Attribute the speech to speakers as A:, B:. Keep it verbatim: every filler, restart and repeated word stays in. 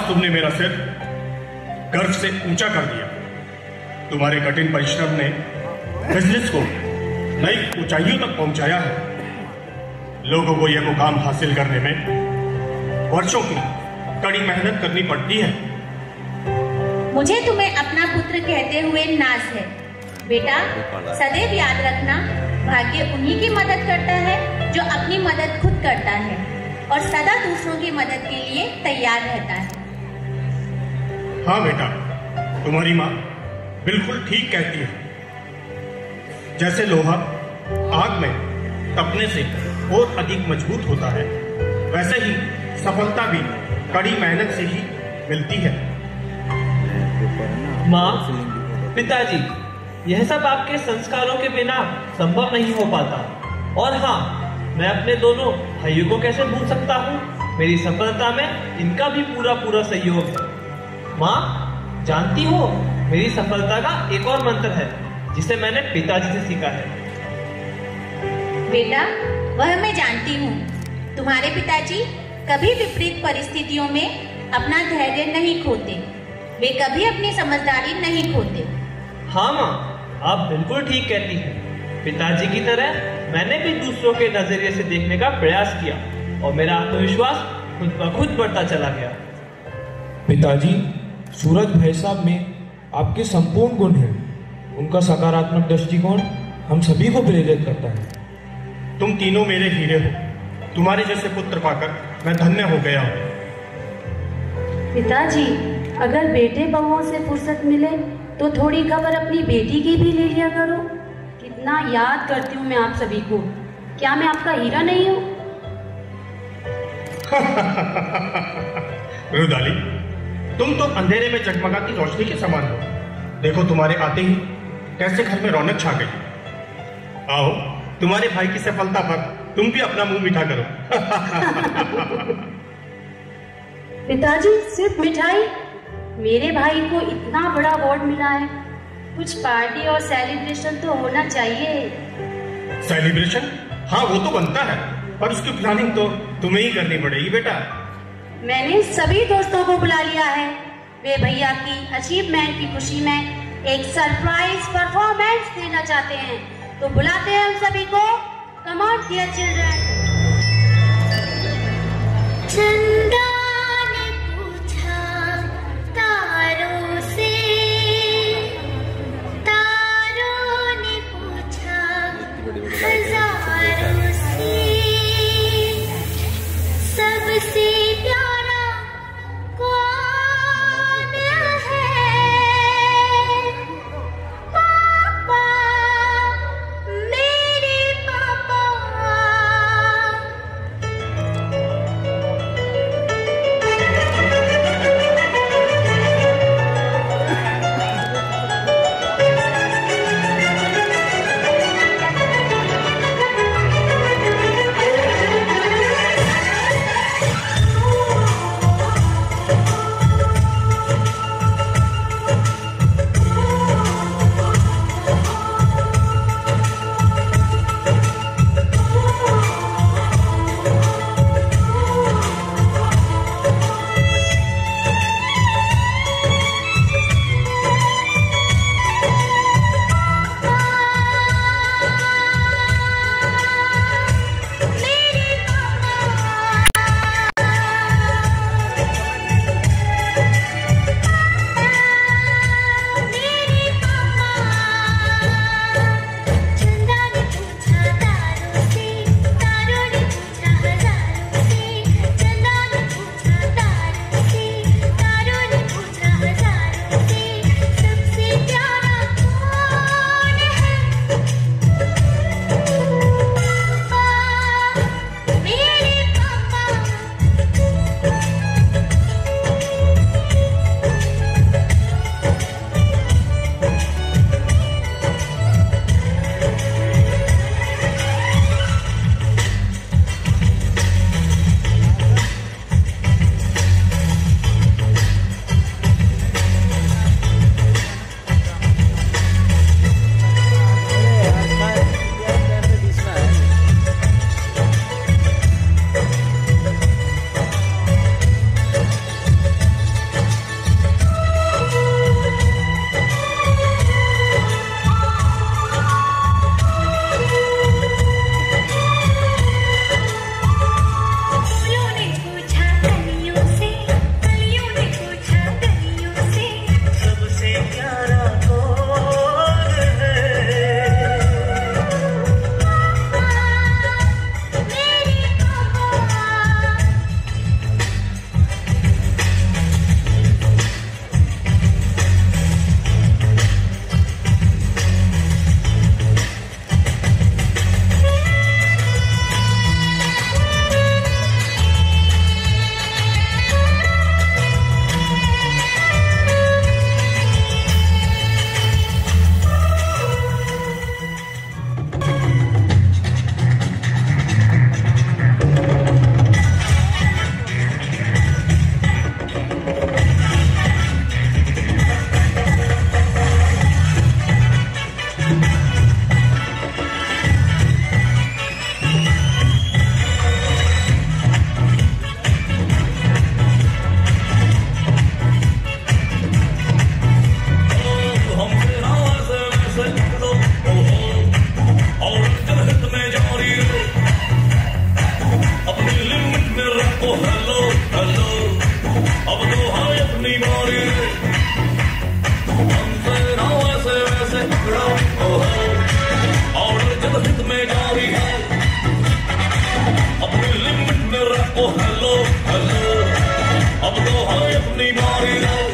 A: तुमने मेरा सिर गर्व से ऊंचा कर दिया। तुम्हारे कठिन परिश्रम ने बिजनेस को नई ऊंचाइयों तक पहुंचाया है। लोगों को यह मुकाम हासिल करने में वर्षों की कड़ी मेहनत करनी पड़ती है।
B: मुझे तुम्हें अपना पुत्र कहते हुए नाज है। बेटा, सदैव याद रखना, भाग्य उन्हीं की मदद करता है जो अपनी मदद खुद करता है और सदा दूसरों की मदद के लिए तैयार रहता है।
A: हाँ बेटा, तुम्हारी माँ बिल्कुल ठीक कहती है। जैसे लोहा आग में तपने से और अधिक मजबूत होता है, वैसे ही सफलता भी कड़ी मेहनत से ही मिलती है।
C: माँ, पिताजी, यह सब आपके संस्कारों के बिना संभव नहीं हो पाता। और हाँ, मैं अपने दोनों भाइयों को कैसे भूल सकता हूँ। मेरी सफलता में इनका भी पूरा पूरा सहयोग है। माँ, जानती हो, मेरी सफलता का एक और मंत्र है जिसे मैंने पिताजी से सीखा है।
B: बेटा, वह मैं जानती हूँ। तुम्हारे पिताजी कभी विपरीत परिस्थितियों में अपना धैर्य नहीं खोते। वे कभी अपनी समझदारी नहीं खोते।
C: हाँ माँ, आप बिल्कुल ठीक कहती हैं। पिताजी की तरह मैंने भी दूसरों के नजरिए से देखने का प्रयास किया और मेरा आत्मविश्वास खुद ब खुद बढ़ता चला गया।
D: पिताजी, सूरज भाई साहब में आपके संपूर्ण गुण हैं। उनका सकारात्मक दृष्टिकोण हम सभी को प्रेरित करता है।
A: तुम तीनों मेरे हीरे हो। तुम्हारे जैसे पुत्र पाकर मैं धन्य हो गया हूँ।
E: पिताजी, अगर बेटे बहुओं से फुर्सत मिले तो थोड़ी खबर अपनी बेटी की भी ले लिया करो। कितना याद करती हूँ मैं आप सभी को। क्या मैं आपका हीरा नहीं हूँ?
A: रुदाली, तुम तो अंधेरे में जगमगाती रोशनी के समान हो। देखो, तुम्हारे आते ही कैसे घर में रौनक छा गई। आओ, तुम्हारे भाई की सफलता पर तुम भी अपना मुंह मीठा करो।
E: पिताजी, सिर्फ मिठाई? मेरे भाई को इतना बड़ा अवार्ड मिला है, कुछ पार्टी और सेलिब्रेशन तो होना चाहिए।
A: सेलिब्रेशन? हाँ, वो तो बनता है, पर उसकी प्लानिंग तो तुम्हें ही करनी पड़ेगी बेटा।
E: मैंने सभी दोस्तों को बुला लिया है। वे भैया की अचीवमेंट की खुशी में एक सरप्राइज परफॉर्मेंस देना चाहते हैं, तो बुलाते हैं हम सभी को। Come on dear children.
F: Chanda ने पूछा तारों से, तारों ने पूछा हजारों से, सबसे प्यारा कौन है? पापा, मेरे पापा।
G: हमसे ना वैसे वैसे रहो, और जब हित में जारी है अपनी लिमिट में रखो। हेलो हेलो अब तो है अपनी बारी है।